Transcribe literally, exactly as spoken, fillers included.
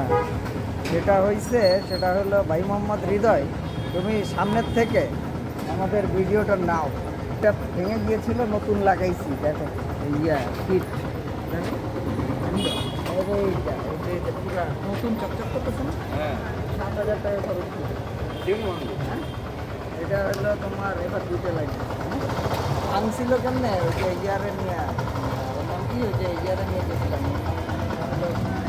যেটা হয়েছে সেটা হলো ভাই মোহাম্মদ হৃদয়, তুমি সামনের থেকে আমাদের ভিডিওটা নাও। এটা ভেঙে গিয়েছিল, নতুন লাগাইছি, দেখো ইয়া ফিট এইটা এইটা পুরো নতুন চকচক করতেছে না? হ্যাঁ, সাত হাজার টাকা খরচ করে। হ্যাঁ, এটা হলো তোমার এবার দুটো লাগবে। ভাঙছিল কেমনে? ওই যে ইয়ারে নিয়ে, ওর নাম কি, ওই যে ইয়ারে নিয়ে গেছিলাম